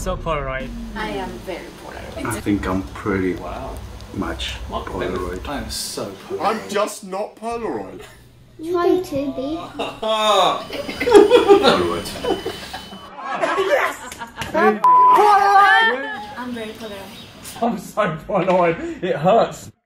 so Polaroid. I am very Polaroid. I think I'm pretty much Polaroid. I am so Polaroid. I'm just not Polaroid. Try to be. Polaroid. I'm very Polaroid. I'm so Polaroid. It hurts.